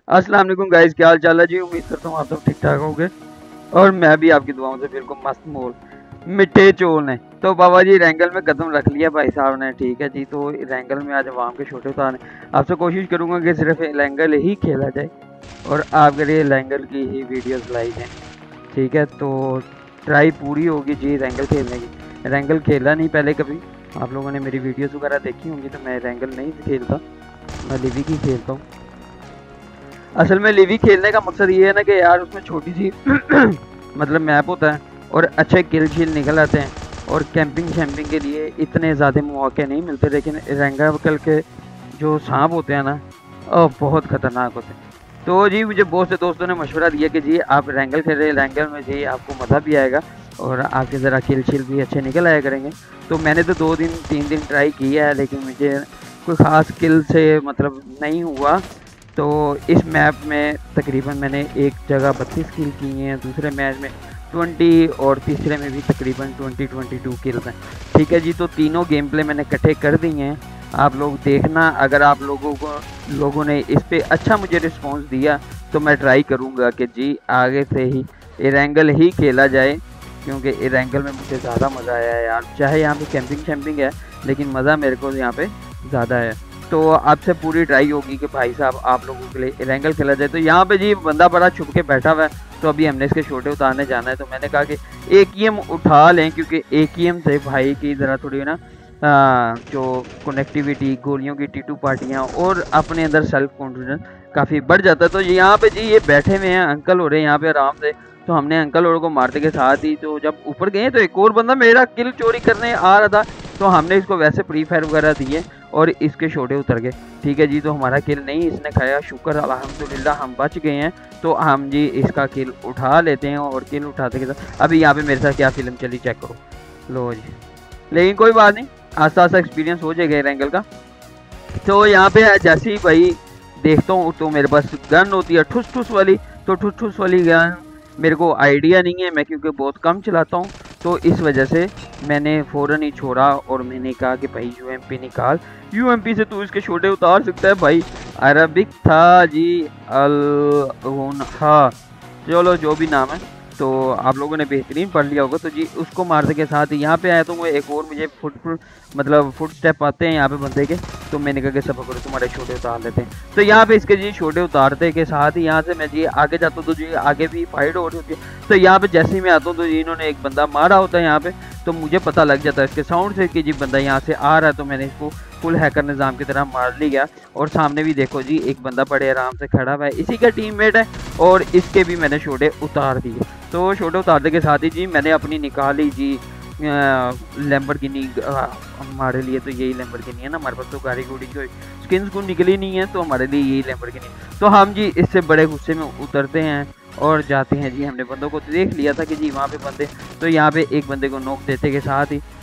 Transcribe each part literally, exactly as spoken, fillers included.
अस्सलाम वालेकुम गाइस, क्या हाल चाल है जी। उम्मीद करता हूँ आप सब ठीक ठाक होंगे और मैं भी आपकी दुआओं से बिल्कुल मस्त मोल मिठे चोल ने। तो बाबा जी रैंगल में कदम रख लिया भाई साहब ने, ठीक है जी। तो रैंगल में आज अवाम के छोटे उतारने, आपसे कोशिश करूंगा कि सिर्फ रैंगल ही खेला जाए और आपके लिए रैंगल की ही वीडियोस लाई जाए, ठीक है। तो ट्राई पूरी होगी जी रैंगल खेलने की। रैंगल खेला नहीं पहले कभी, आप लोगों ने मेरी वीडियोस वगैरह देखी होंगी। तो मैं रैंगल नहीं खेलता, मैं लिविक ही खेलता हूँ। असल में लिवी खेलने का मकसद ये है ना कि यार उसमें छोटी सी मतलब मैप होता है और अच्छे किल शील निकल आते हैं और कैंपिंग शैम्पिंग के लिए इतने ज़्यादा मौके नहीं मिलते। लेकिन रैंगल के जो सांप होते हैं ना, बहुत ख़तरनाक होते हैं। तो जी मुझे बहुत से दोस्तों ने मशवरा दिया कि जी आप रैंगल खेल रहे, रैंगल में जी आपको मज़ा भी आएगा और आपके ज़रा किल शील भी अच्छे निकल आया करेंगे। तो मैंने तो दो दिन तीन दिन ट्राई किया है, लेकिन मुझे कोई ख़ास किल से मतलब नहीं हुआ। तो इस मैप में तकरीबन मैंने एक जगह बत्तीस किल किए हैं, दूसरे मैच में ट्वेंटी और तीसरे में भी तकरीबन ट्वेंटी ट्वेंटी टू किल्स हैं, ठीक है जी। तो तीनों गेम प्ले मैंने इकट्ठे कर दिए हैं, आप लोग देखना। अगर आप लोगों को लोगों ने इस पे अच्छा मुझे रिस्पांस दिया तो मैं ट्राई करूँगा कि जी आगे से ही एरेंगल ही खेला जाए, क्योंकि एरेंगल में मुझे ज़्यादा मज़ा आया है यार। चाहे यहाँ पे कैंपिंग शैम्पिंग है, लेकिन मज़ा मेरे को यहाँ पे ज़्यादा है। तो आपसे पूरी ट्राई होगी कि भाई साहब आप लोगों के लिए रैंगल खेला जाए। तो यहाँ पे जी बंदा बड़ा छुप के बैठा हुआ है, तो अभी हमने इसके छोटे उतारने जाना है। तो मैंने कहा कि ए की एम उठा लें, क्योंकि ए की एम से भाई की ज़रा थोड़ी ना आ, जो कनेक्टिविटी, गोलियों की टीटू पार्टियाँ और अपने अंदर सेल्फ कॉन्फिडेंस काफ़ी बढ़ जाता है। तो यहाँ पे जी ये बैठे हुए हैं अंकल हो रहे हैं यहाँ पे आराम से। तो हमने अंकल और को मारते के साथ ही तो जब ऊपर गए तो एक और बंदा मेरा किल चोरी करने आ रहा था, तो हमने इसको वैसे प्री फायर वगैरह दिए और इसके छोटे उतर गए, ठीक है जी। तो हमारा किल नहीं इसने खाया, शुक्र अल्हम्दुलिल्लाह हम बच गए हैं। तो हम जी इसका किल उठा लेते हैं और किल उठाते के साथ अभी यहाँ पे मेरे साथ क्या फिल्म चली चेक करो, लो जी। लेकिन कोई बात नहीं, आस्ता आस्ता एक्सपीरियंस हो जाएगा रैंगल का। तो यहाँ पे जैसे ही भाई देखता हूँ तो मेरे पास गन होती है ठुस ठुस वाली। तो ठुस ठुस वाली गन मेरे को आइडिया नहीं है, मैं क्योंकि बहुत कम चलाता हूँ, तो इस वजह से मैंने फ़ौरन ही छोड़ा और मैंने कहा कि भाई यूएमपी निकाल, यूएमपी से तू इसके छोटे उतार सकता है भाई। अरबिक था जी, अल हाँ चलो जो भी नाम है, तो आप लोगों ने बेहतरीन पढ़ लिया होगा। तो जी उसको मारने के साथ यहाँ पे आया तो वो एक और मुझे फुट फुट मतलब फुट स्टेप आते हैं यहाँ पे बंदे के। तो मैंने कहा कि सब करो तुम्हारे छोटे उतार लेते हैं। तो यहाँ पे इसके जी छोटे उतारते के साथ ही यहाँ से मैं जी आगे जाता हूँ, तो जी आगे भी फाइट हो रही होती है। तो यहाँ पे जैसे ही मैं आता हूँ तो जी इन्होंने एक बंदा मारा होता है यहाँ पे, तो मुझे पता लग जाता है इसके साउंड से कि जी बंदा यहाँ से आ रहा है। तो मैंने इसको फुल हैकर निज़ाम की तरह मार लिया। और सामने भी देखो जी एक बंदा बड़े आराम से खड़ा हुआ है, इसी का टीममेट है और इसके भी मैंने छोटे उतार दिए। तो छोटे उतारने के साथ ही जी मैंने अपनी निकाली जी लैम्बोर्गिनी। हमारे लिए तो यही लैम्बोर्गिनी है ना, हमारे पास तो गाड़ी गुड़ी की स्किन्स को निकली नहीं है, तो हमारे लिए यही लैम्बोर्गिनी। तो हम जी इससे बड़े गुस्से में उतरते हैं और जाते हैं जी। हमने बंदों को देख लिया था कि जी वहाँ पे बंदे, तो यहाँ पे एक बंदे को नोक देते के साथ ही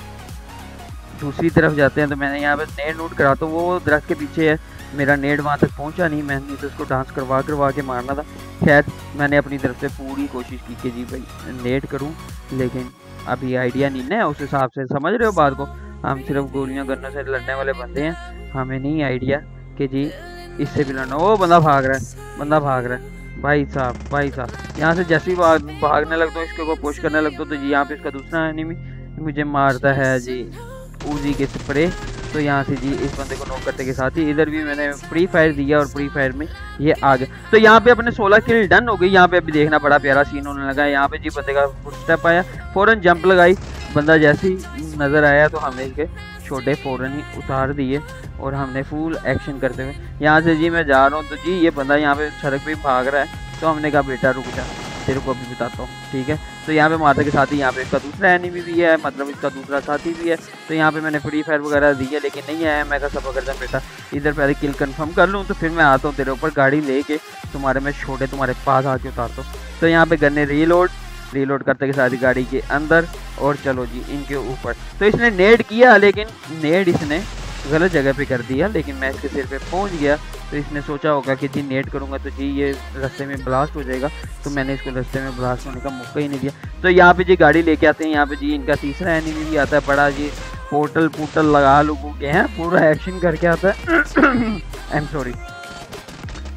दूसरी तरफ जाते हैं। तो मैंने यहाँ पे नेट नोट करा, तो वो दरख्त के पीछे है, मेरा नेट वहाँ तक पहुँचा नहीं, मैंने तो उसको डांस करवा करवा के मारना था। खैर मैंने अपनी तरफ से पूरी कोशिश की कि जी भाई नेट करूँ, लेकिन अभी आइडिया नहीं ना उस हिसाब से, समझ रहे हो बात को। हम सिर्फ गोलियाँ गन्नों से लड़ने वाले बंदे हैं, हमें नहीं आइडिया कि जी इससे भी लड़ना। वो बंदा भाग रहा है, बंदा भाग रहा है भाई साहब, भाई साहब यहाँ से जैसे ही भाग भागने लगता हूँ, इसके ऊपर पुश करने लगता हूँ, तो जी यहाँ पे इसका दूसरा एनिमी मुझे मारता है जी उजी के स्प्रे। तो यहाँ से जी इस बंदे को नॉक करते के साथ ही इधर भी मैंने फ्री फायर दिया और फ्री फायर में ये आ गया। तो यहाँ पे अपने सोलह किल डन हो गई। यहाँ पे अभी देखना बड़ा प्यारा सीन होने लगा है। यहाँ पे जी बंदे का फुट स्टेप आया, फौरन जंप लगाई, बंदा जैसे ही नज़र आया तो हमने इसके छोटे फौरन ही उतार दिए और हमने फुल एक्शन करते हुए यहाँ से जी मैं जा रहा हूँ। तो जी ये बंदा यहाँ पे सड़क पे भाग रहा है, तो हमने कहा बेटा रुक जा, तेरे को अभी बताता हूँ, ठीक है। तो यहाँ पे मारते के साथ ही यहाँ पे इसका दूसरा एनिमी भी है, मतलब इसका दूसरा साथी भी है। तो यहाँ पे मैंने फ्री फायर वगैरह दी है, लेकिन नहीं आया। मैं कहा सब अगर बेटा इधर पहले किल कंफर्म कर लूँ, तो फिर मैं आता हूँ तेरे ऊपर गाड़ी लेके, तुम्हारे में छोटे तुम्हारे पास आके उतारता हूँ। तो यहाँ पे गन्ने रीलोड रीलोड करते के साथ ही गाड़ी के अंदर और चलो जी इनके ऊपर। तो इसने नेड किया, लेकिन नेड इसने गलत जगह पे कर दिया, लेकिन मैं इसके सिर पे पहुंच गया। तो इसने सोचा होगा कि जी नेट करूंगा तो जी ये रास्ते में ब्लास्ट हो जाएगा, तो मैंने इसको रास्ते में ब्लास्ट होने का मौका ही नहीं दिया। तो यहाँ पे जी गाड़ी लेके आते हैं। यहाँ पे जी इनका तीसरा एनिमी भी आता है, बड़ा जी पोर्टल पोर्टल लगा लोगों के हैं, पूरा एक्शन करके आता है। I am sorry.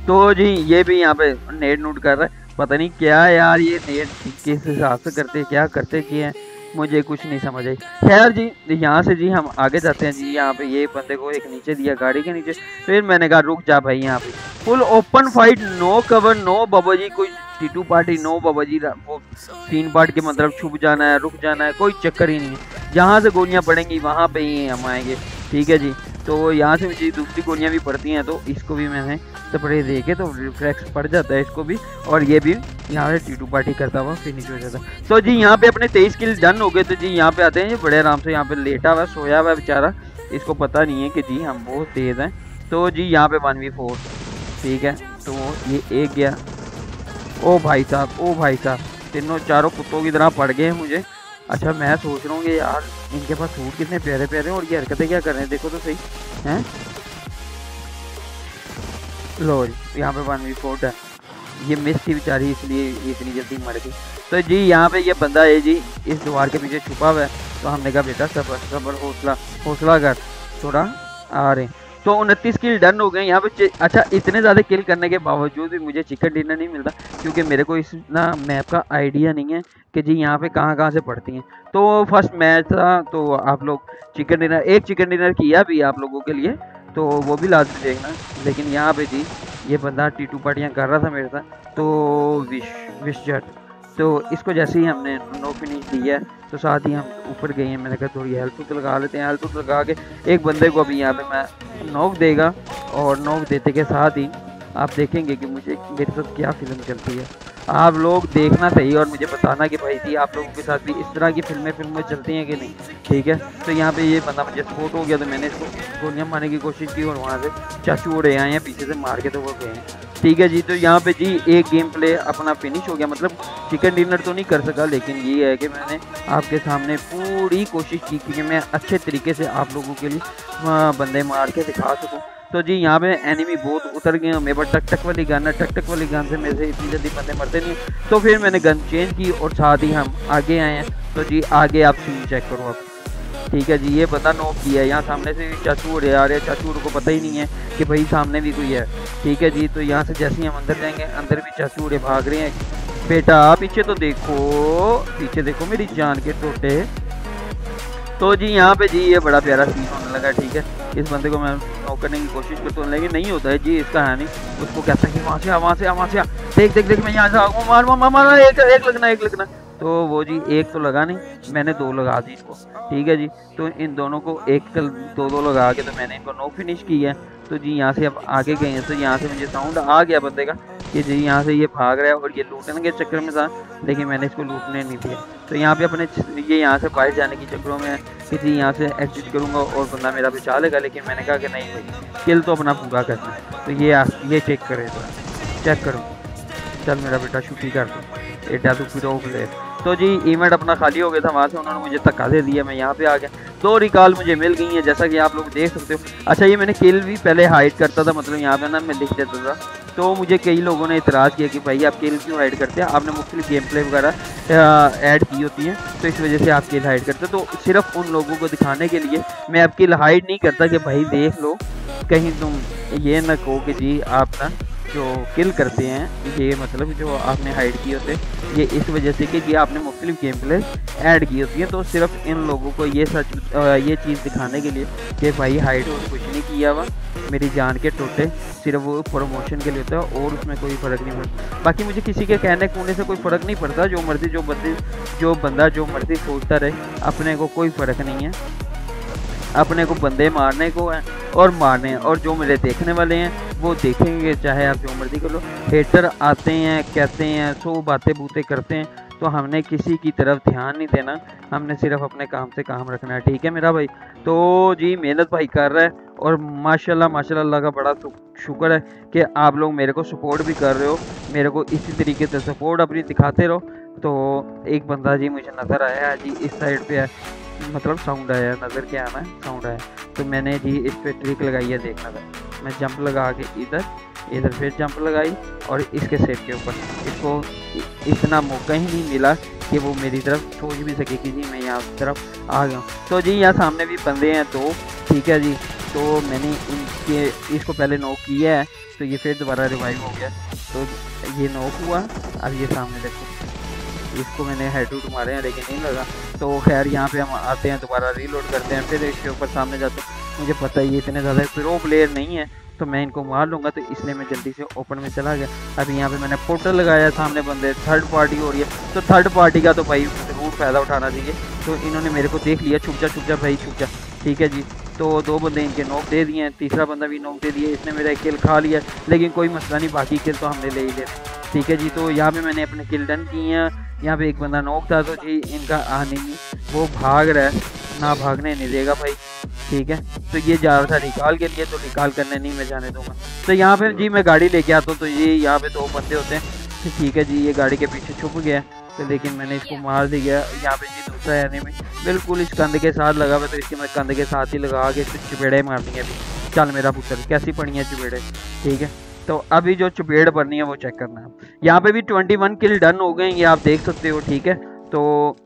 तो जी ये भी यहाँ पे नेट नोट कर रहा है, पता नहीं क्या यार ये नेट किस हिसाब से करते क्या करते किए हैं, मुझे कुछ नहीं समझ आई। खैर जी यहाँ से जी हम आगे जाते हैं जी। यहाँ पे ये बंदे को एक नीचे दिया गाड़ी के नीचे, फिर मैंने कहा रुक जा भाई, यहाँ पे full open fight, no cover, no बाबा जी कोई टीटू पार्टी, नो बाबा जी वो तीन पार्ट के मतलब छुप जाना है, रुक जाना है, कोई चक्कर ही नहीं है। जहाँ से गोलियाँ पड़ेंगी वहाँ पे ही हम आएंगे, ठीक है जी। तो यहाँ से मुझे दूसरी गोलियाँ भी पड़ती हैं, तो इसको भी मैंने स्प्रे दे के तो रिफ्लेक्स पड़ जाता है इसको भी, और ये भी यहाँ से टीटू पार्टी करता हुआ फिनिश हो जाता है। तो जी यहाँ पे अपने तेईस किल डन हो गए। तो जी यहाँ पे आते हैं, ये बड़े आराम से यहाँ पे लेटा हुआ सोया हुआ बेचारा, इसको पता नहीं है कि जी हम बहुत तेज़ हैं। तो जी यहाँ पे वन वी फोर, ठीक है। तो ये एक गया, ओ भाई साहब, ओ भाई साहब, तीनों चारों कुत्तों की तरह पड़ गए हैं मुझे। अच्छा मैं सोच रहा हूँ कि यार इनके पास सूट कितने प्यारे प्यारे हैं और ये हरकतें क्या कर रहे हैं, देखो तो सही हैं। लो जी यहाँ पे वन वी फोर है, ये मिस थी बेचारी इसलिए इतनी जल्दी मर गई। तो जी यहाँ पे ये बंदा है जी इस दीवार के पीछे छुपा हुआ है, तो हमने कहा बेटा सबर सबर, हौसला हौसला कर, थोड़ा आ रहे। तो उनतीस किल डन हो गए यहाँ पे। अच्छा इतने ज़्यादा किल करने के बावजूद भी मुझे चिकन डिनर नहीं मिलता, क्योंकि मेरे को इस ना मैप का आइडिया नहीं है कि जी यहाँ पे कहाँ कहाँ से पड़ती हैं। तो फर्स्ट मैच था, तो आप लोग चिकन डिनर, एक चिकन डिनर किया भी आप लोगों के लिए, तो वो भी लाजमी देखना। लेकिन यहाँ पे जी ये बंदा टीटू पार्टियाँ कर रहा था मेरे साथ, तो विश विश जट, तो इसको जैसे ही हमने नो फिनिश दिया है तो साथ ही हम ऊपर गए हैं। मैंने कहा थोड़ी हेल्थ तो लगा लेते हैं, हेल्थ तो लगा के एक बंदे को अभी यहाँ पे मैं नॉक देगा, और नॉक देते के साथ ही आप देखेंगे कि मुझे मेरे साथ क्या फिल्म चलती है। आप लोग देखना सही और मुझे बताना कि भाई जी आप लोगों के साथ भी इस तरह की फिल्में फिल्में चलती हैं कि नहीं, ठीक है। तो यहाँ पे ये बंदा मुझे स्पॉट हो गया, तो मैंने इसको गोलियाँ मारने की कोशिश की और वहाँ से चाचू उड़े आए हैं पीछे से मार के, तो वो गए हैं, ठीक है जी। तो यहाँ पे जी एक गेम प्ले अपना फिनिश हो गया, मतलब चिकन डिनर तो नहीं कर सका, लेकिन ये है कि मैंने आपके सामने पूरी कोशिश की कि मैं अच्छे तरीके से आप लोगों के लिए बंदे मार के दिखा सकूँ। तो जी यहाँ पे एनिमी बहुत उतर गए हैं, मेरे पास टक टक वाली गन है, टक टक वाली गन से मेरे से इतनी जल्दी बंदे मरते नहीं। तो फिर मैंने गन चेंज की और साथ ही हम आगे आए हैं। तो जी आगे आप सीन चेक करो आप, ठीक है जी। ये बंदा नॉक किया है, यहाँ सामने से चाचू उड़े आ रहे हैं, चाचू को पता ही नहीं है कि भाई सामने भी कोई है, ठीक है जी। तो यहाँ से जैसे ही हम अंदर जाएंगे, अंदर भी चाचू उड़े भाग रहे हैं। बेटा पीछे तो देखो, पीछे देखो मेरी जान के टोटे। तो जी यहाँ पे जी ये बड़ा प्यारा सीन होने लगा, ठीक है। इस बंदे को मैं नॉक करने की कोशिश करता हूँ, लेकिन नहीं होता है जी, इसका है नहीं। उसको कहता है कि वहाँ से आ, वहाँ से आ, वहाँ से आ, देख देख देख मैं यहाँ से आऊँ, मार मार मार, एक एक लगना एक लगना। तो वो जी एक तो लगा नहीं, मैंने दो लगा दी इसको, ठीक है जी। तो इन दोनों को एक दो दो लगा के तो मैंने इनको नो फिनिश की है। तो जी यहाँ से अब आगे गए हैं, तो यहाँ से मुझे साउंड आ गया बंदे का कि जी यहाँ से ये भाग रहा है और ये लूटने के चक्कर में था, लेकिन मैंने इसको लूटने नहीं दिया। तो यहाँ पे अपने ये यहाँ से बाहर जाने की चक्करों में कि जी यहाँ से एग्जिट करूँगा और बंदा मेरा बचा लेगा, लेकिन मैंने कहा कि नहीं भाई किल तो अपना पूरा करना है। तो ये ये चेक करे, तो चेक करो, चल मेरा बेटा शूटी कर दो, एडा तो फिर रोक ले। तो जी इवेंट अपना खाली हो गया था, वहाँ से उन्होंने मुझे धक्का दे दिया, मैं यहाँ पे आ गया। दो रिकॉल मुझे मिल गई हैं जैसा कि आप लोग देख सकते हो। अच्छा ये मैंने किल भी पहले हाइड करता था, मतलब यहाँ पे ना मैं लिख देता था, तो मुझे कई लोगों ने इतराज़ किया कि भाई आप किल क्यों हाइड करते हैं, आपने मुख्तलिफ गेम प्ले वगैरह ऐड की होती हैं, तो इस वजह से आप किल हाइड करते हैं। तो सिर्फ उन लोगों को दिखाने के लिए मैं अब किल हाइड नहीं करता कि भाई देख लो, कहीं तुम ये ना कहो कि जी आप ना जो किल करते हैं ये मतलब जो आपने हाइड किए होते हैं, ये इस वजह से कि ये आपने मुख्तलिफ गेम प्ले ऐड की होती है। तो सिर्फ इन लोगों को ये सच ये चीज़ दिखाने के लिए कि भाई हाइड और कुछ नहीं किया हुआ, मेरी जान के टोटे, सिर्फ वो प्रमोशन के लिए होता है और उसमें कोई फ़र्क नहीं पड़ता। बाकी मुझे किसी के कहने कूने से कोई फ़र्क नहीं पड़ता, जो मर्जी जो बंदे जो बंदा जो मर्जी सोचता रहे, अपने को कोई फ़र्क नहीं है, अपने को बंदे मारने को है और मारने हैं, और जो मेरे देखने वाले हैं वो देखेंगे, चाहे आप जो मर्जी कर लो। हेटर आते हैं, कहते हैं, सो बातें बूतें करते हैं, तो हमने किसी की तरफ ध्यान नहीं देना, हमने सिर्फ अपने काम से काम रखना है, ठीक है मेरा भाई। तो जी मेहनत भाई कर रहा है और माशाल्लाह माशाल्लाह अल्लाह का बड़ा शुक्र है कि आप लोग मेरे को सपोर्ट भी कर रहे हो, मेरे को इसी तरीके से सपोर्ट अपनी दिखाते रहो। तो एक बंदा जी मुझे नज़र आया जी इस साइड पे है, मतलब साउंड आया, नज़र क्या आना है, साउंड आया, तो मैंने जी इस पे ट्रिक लगाई है, देखना था। मैं जंप लगा के इधर इधर फिर जंप लगाई और इसके सेट के ऊपर, इसको इतना मौका ही नहीं मिला कि वो मेरी तरफ सोच भी सके कि जी मैं यहाँ तरफ आ गया हूँ। तो जी यहाँ सामने भी बंदे हैं दो, ठीक है जी। तो मैंने इनके इसको पहले नॉक किया है, तो ये फिर दोबारा रिवाइव हो गया, तो ये नॉक हुआ। अब ये सामने देखो, इसको मैंने हेड टू मारे हैं लेकिन नहीं लगा। तो खैर यहाँ पे हम आते हैं, दोबारा रीलोड करते हैं, फिर इसके ऊपर सामने जाते हैं। मुझे पता है ये इतने ज़्यादा प्रो प्लेयर नहीं है, तो मैं इनको मार लूँगा, तो इसलिए मैं जल्दी से ओपन में चला गया। अभी यहाँ पे मैंने पोर्टल लगाया, सामने बंदे थर्ड पार्टी हो रही है, तो थर्ड पार्टी का तो भाई ज़रूर फ़ायदा उठाना चाहिए। तो इन्होंने मेरे को देख लिया, छुप जा छुप जा भाई छुप जा, ठीक है जी। तो दो बंदे इनके नॉक दे दिए हैं, तीसरा बंदा भी नॉक दे दिया, इसने मेरा किल खा लिया, लेकिन कोई मसला नहीं, बाकी किल तो हमने ले ही ले, ठीक है जी। तो यहाँ पे मैंने अपने किल डन किए हैं। यहाँ पे एक बंदा नॉक था, तो जी इनका आने नहीं, वो भाग रहा है, ना भागने नहीं देगा भाई, ठीक है। तो ये जा रहा था रिकॉल के लिए, तो रिकॉल करने नहीं मैं जाने दूंगा। तो यहाँ पे जी मैं गाड़ी लेके आता हूँ, तो ये यहाँ पे दो बंदे होते हैं, तो ठीक है जी, ये गाड़ी के पीछे छुप गया, तो लेकिन मैंने इसको मार दिया। यहाँ पे जी दूसरा एनिमी बिल्कुल इस कंध के साथ लगा हुआ, तो इसके मैं कंध के साथ ही लगा के इसको चपेड़े मारनी है अभी। चल मेरा पुत्र, कैसी पड़ी है चपेड़े, ठीक है। तो अभी जो चपेड़ भरनी है वो चेक करना है। यहाँ पे भी इक्कीस किल डन हो गए, ये आप देख सकते हो, ठीक है। तो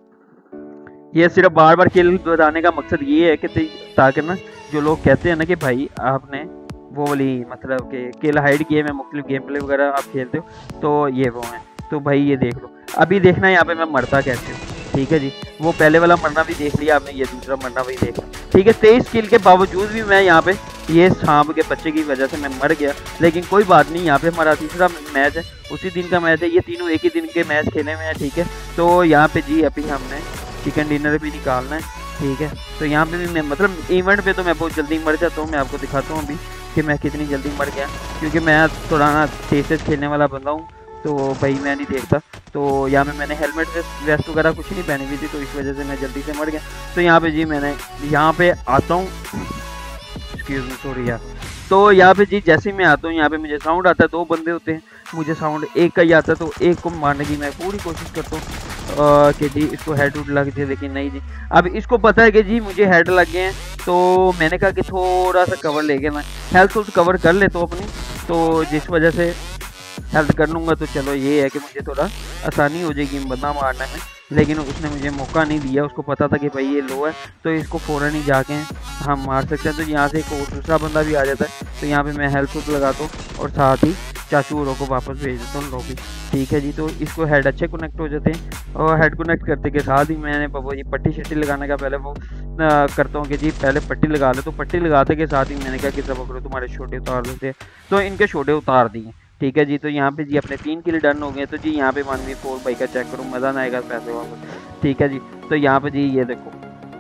ये सिर्फ बार बार किल बताने का मकसद ये है कि ताकि ना जो लोग कहते हैं ना कि भाई आपने वो वाली मतलब कि किल हाइड गेम है, मुख्तलिफ गेम प्ले वगैरह आप खेलते हो, तो ये वो हैं। तो भाई ये देख लो, अभी देखना यहाँ पे मैं मरता कैसे हूँ, ठीक है जी। वो पहले वाला मरना भी देख लिया आपने, ये दूसरा मरना भी देख लिया, ठीक है। तेईस किल के बावजूद भी मैं यहाँ पे ये सांप के बच्चे की वजह से मैं मर गया, लेकिन कोई बात नहीं। यहाँ पे हमारा तीसरा मैच है, उसी दिन का मैच है, ये तीनों एक ही दिन के मैच खेले हुए हैं, ठीक है। तो यहाँ पे जी अभी हमने चिकन डिनर भी निकालना है, ठीक है। तो यहाँ पे भी मैं मतलब इवेंट पे तो मैं बहुत जल्दी मर जाता हूँ। मैं आपको दिखाता हूँ अभी कि मैं कितनी जल्दी मर गया, क्योंकि मैं थोड़ा ना तेज तेज खेलने वाला बंदा हूँ, तो भाई मैं नहीं देखता। तो यहाँ पे मैंने हेलमेट वेस्ट वगैरह कुछ नहीं पहनी हुई थी, तो इस वजह से मैं जल्दी से मर गया। तो यहाँ पे जी मैंने यहाँ पे आता हूँ, एक्सक्यूज मी सॉरी यार। तो यहाँ पे जी जैसे ही मैं आता हूँ, यहाँ पे मुझे साउंड आता है, दो बंदे होते हैं, मुझे साउंड एक का ही आता है, तो एक को मारने की मैं पूरी कोशिश करता हूँ कि जी इसको हेड उड लग जाए, लेकिन नहीं जी। अब इसको पता है कि जी मुझे हेड लग गए हैं, तो मैंने कहा कि थोड़ा सा कवर लेके मैं हेल्थ उल्थ कवर कर ले तो अपनी, तो जिस वजह से हेल्थ कर लूँगा, तो चलो ये है कि मुझे थोड़ा आसानी हो जाएगी बंदा मारने में। लेकिन उसने मुझे मौका नहीं दिया, उसको पता था कि भाई ये लो है, तो इसको फ़ौरन ही जाके हम मार सकते हैं। तो यहाँ से एक और दूसरा बंदा भी आ जाता है, तो यहाँ पे मैं हेल्थ उल्थ लगाता हूँ और साथ ही चाचू औरों को वापस भेज देता हूँ लॉबी, ठीक है जी। तो इसको हेड अच्छे कनेक्ट हो जाते हैं, और हेड कनेक्ट करते के साथ ही मैंने वो ये पट्टी शट्टी लगाने का पहले वो आ, करता हूँ कि जी पहले पट्टी लगा ले। तो पट्टी लगाते के साथ ही मैंने कहा कि सब करो तुम्हारे छोटे उतार देते, तो इनके छोटे उतार दिए, ठीक है जी। तो यहाँ पे जी अपने तीन किल डन हो गए। तो जी यहाँ पे वन वी फोर बाई का चेक करूँ, मज़ा ना आएगा पैसे वापस, ठीक है जी। तो यहाँ पे जी ये देखो,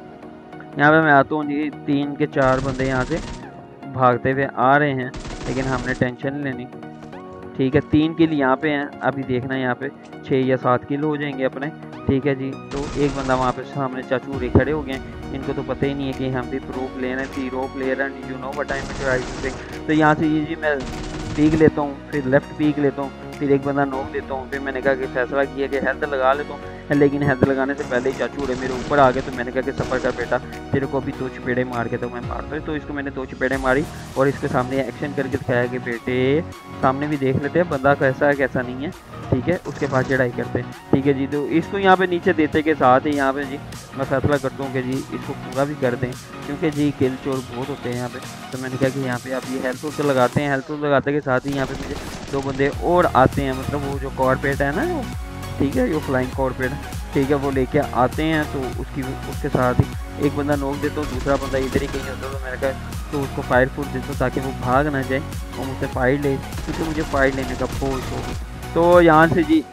यहाँ पे मैं आता हूँ जी, तीन के चार बंदे यहाँ से भागते हुए आ रहे हैं, लेकिन हमने टेंशन नहीं लेनी, ठीक है। तीन किल यहाँ पे हैं, अभी देखना यहाँ पे छः या सात किल हो जाएंगे अपने, ठीक है जी। तो एक बंदा वहाँ पे सामने चाचू रे खड़े हो गए, इनको तो पता ही नहीं है कि हम भी प्रो प्लेयर हैं, zero player and you know what I am trying. तो यहाँ से ये जी मैं पीक लेता हूँ, फिर लेफ्ट पीक लेता हूँ, फिर एक बंदा नोक देता हूँ। फिर मैंने कहा कि फैसला किया कि हेल्थ लगा लेता हूँ, लेकिन हेल्थ लगाने से पहले ही चाचू उड़े मेरे ऊपर आ गए। तो मैंने कहा कि सफ़र कर बेटा, तेरे को अभी दो चपेड़े मार के तो मैं मारता हूँ। तो इसको मैंने दो चपेड़े मारी और इसके सामने एक्शन करके दिखाया कि बेटे सामने भी देख लेते हैं बंदा कैसा है कैसा नहीं है, ठीक है। उसके बाद चढ़ाई करते हैं, ठीक है जी। तो इसको यहाँ पे नीचे देते के साथ ही यहाँ पे जी मैं फैसला करता हूँ कि जी इसको पूरा भी कर दें, क्योंकि जी किल चोर बहुत होते हैं यहाँ पे। तो मैंने कहा कि यहाँ पे आप ये हेल्थ उल्थ लगाते हैं, हेल्थ उल्थ लगाते के साथ ही यहाँ पे मुझे दो बंदे और आते हैं, मतलब वो जो कॉर्पेट है ना वो, ठीक है, जो फ्लाइंग कॉर्पेट है, ठीक है, वो लेके आते हैं। तो उसकी उसके साथ ही एक बंदा नोक देता हूँ, दूसरा बंदा इधर ही कहीं होता। तो मैंने कहा तो उसको फायर फूड देता हूँ ताकि वो भाग ना जाए और मुझसे फाइट ले, क्योंकि मुझे फाइट लेने का बहुत शौक है। तो यहाँ से जी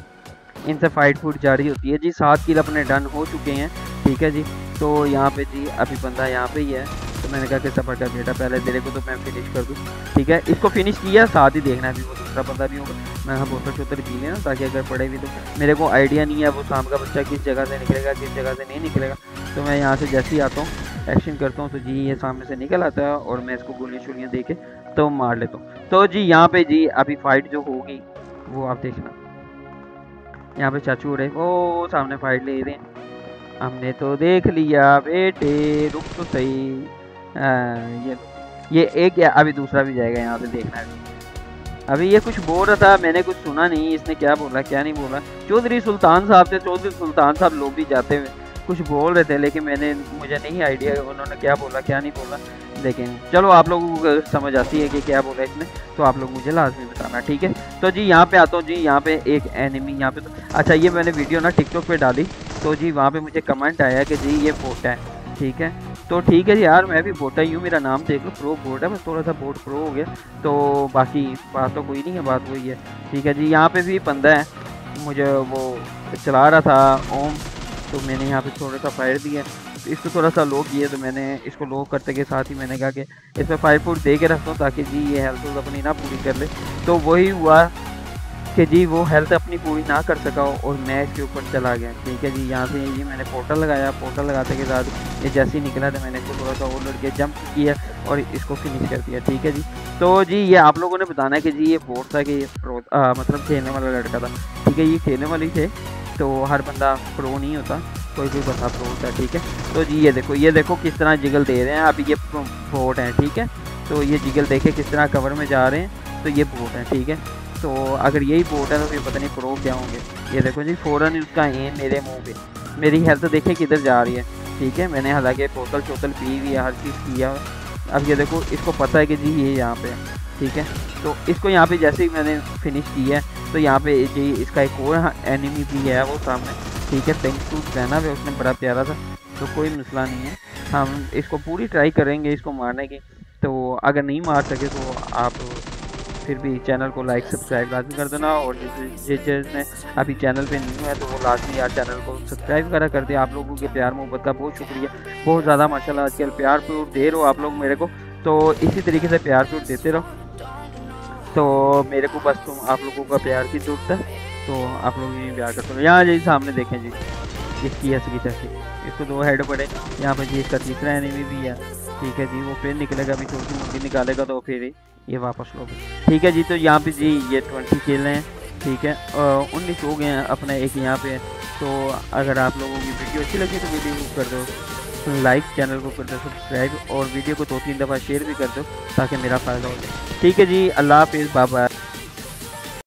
इनसे फाइट फूड जारी होती है जी। सात किल अपने डन हो चुके हैं, ठीक है जी। तो यहाँ पे जी अभी बंदा यहाँ पे ही है। तो मैंने कहा कि सफर का बेटा पहले तेरे को तो मैं फिनिश कर दूँ, ठीक है। इसको फिनिश किया, साथ ही देखना है वो दूसरा बंदा भी होगा। मैं हाँ बोतल शोतल पी लेना ताकि अगर पड़े भी तो मेरे को आइडिया नहीं है वो सांप का बच्चा किस जगह से निकलेगा किस जगह से नहीं निकलेगा। तो मैं यहाँ से जैसे ही आता हूँ एक्शन करता हूँ, तो जी ये सामने से निकल आता है और मैं इसको गोलियाँ शोलियाँ दे के तो मार लेता हूँ। तो जी यहाँ पे जी अभी फाइट जो होगी वो आप देखना। यहाँ पे चाचू रहे वो सामने फाइट ले रहे हैं, हमने तो देख लिया बेटे, रुक तो सही। आ, ये ये एक या अभी दूसरा भी जाएगा, यहाँ पे देखना है। अभी ये कुछ बोल रहा था, मैंने कुछ सुना नहीं इसने क्या बोला क्या नहीं बोला। चौधरी सुल्तान साहब थे, चौधरी सुल्तान साहब लोग भी जाते हुए कुछ बोल रहे थे, लेकिन मैंने मुझे नहीं आइडिया उन्होंने क्या बोला क्या नहीं बोला। लेकिन चलो आप लोगों को समझ आती है कि क्या बोला इसने, तो आप लोग मुझे लाजमी बताना, ठीक है। तो जी यहाँ पे आता हूँ जी, यहाँ पे एक एनिमी यहाँ पे तो अच्छा, ये मैंने वीडियो ना टिकटॉक पे डाली, तो जी वहाँ पे मुझे कमेंट आया कि जी ये बोट है, ठीक है। तो ठीक है जी यार, मैं भी बोटा ही हूँ, मेरा नाम देख लो, प्रो बोट है, बस थोड़ा सा बोट प्रो हो गया, तो बाकी बात तो कोई नहीं है, बात वही है, ठीक है जी। यहाँ पे भी बंदा है, मुझे वो चला रहा था ओम, तो मैंने यहाँ पे थोड़ा सा फायर दिया, तो इसको थोड़ा सा लो किया, तो मैंने इसको लो करते के साथ ही मैंने कहा कि इस पर फायर फूड दे के रखता हूँ ताकि जी ये हेल्थ अपनी ना पूरी कर ले। तो वही हुआ कि जी वो हेल्थ अपनी पूरी ना कर सका और मैं इसके ऊपर चला गया, ठीक है जी। यहाँ से ये मैंने पोर्टल लगाया, पोर्टल लगाते के साथ ये जैसे ही निकला तो मैंने इसको थोड़ा सा और लड़के जंप किया और इसको फिनिश कर दिया, ठीक है जी। तो जी ये आप लोगों ने बताना है कि जी ये बोट था कि ये प्रो आ, मतलब खेलने वाला लड़का था, ठीक है, ये खेलने वाले थे, तो हर बंदा प्रो नहीं होता, कोई कोई बंदा प्रो होता है, ठीक है। तो जी ये देखो, ये देखो किस तरह जिगल दे रहे हैं, अभी ये बोट हैं, ठीक है। तो ये जिगल देखे किस तरह कवर में जा रहे हैं, तो ये बोट हैं, ठीक है। तो अगर यही बोट है तो फिर पता नहीं प्रो क्या होंगे। ये देखो जी फ़ौरन उसका एम मेरे मुंह पे, मेरी हेल्थ देखे किधर जा रही है, ठीक है। मैंने हालांकि बोतल चोतल पी हुई है, हर चीज़ किया। अब ये देखो इसको पता है कि जी ये यहाँ पे है, ठीक है। तो इसको यहाँ पे जैसे ही मैंने फिनिश किया है, तो यहाँ पे जी इसका एक और एनिमी भी है वो सामने, ठीक है। पिंक सूट पहना हुआ उसने, बड़ा प्यारा था, तो कोई मसला नहीं है, हम इसको पूरी ट्राई करेंगे इसको मारने की। तो अगर नहीं मार सके तो आप फिर भी चैनल को लाइक सब्सक्राइब लाजमी कर देना, और जिस जिसने अभी चैनल पे नहीं हुआ है तो वो लाजमी यार चैनल को सब्सक्राइब करा कर दे। आप लोगों के प्यार मोहब्बत का बहुत शुक्रिया, बहुत ज़्यादा माशाल्लाह आजकल प्यार प्यार दे रहे हो आप लोग मेरे को, तो इसी तरीके से प्यार प्यार देते रहो। तो मेरे को बस तुम आप लोगों का प्यार की जरूरत है, तो आप लोग ये प्यार करते हो। यहाँ जी सामने देखें जी इसकी ऐसी की तैसी, इसको दो हेड पड़े, यहाँ पर जी इसका तीसरा एनिमी भी है, ठीक है जी। वो फिर निकलेगा, अभी छोटी मुर्गी निकालेगा तो फिर ये वापस लोगे, ठीक है जी। तो यहाँ पे जी ये ट्वेंटी खेल रहे हैं, ठीक है, उन्नीस हो गए हैं अपने एक यहाँ पे। तो अगर आप लोगों की वीडियो अच्छी लगी तो वीडियो को कर दो लाइक, चैनल को कर दो सब्सक्राइब, और वीडियो को दो तीन दफ़ा शेयर भी कर दो ताकि मेरा फ़ायदा हो जाए, ठीक है जी। अल्लाह हाफिज़, बाय बाय।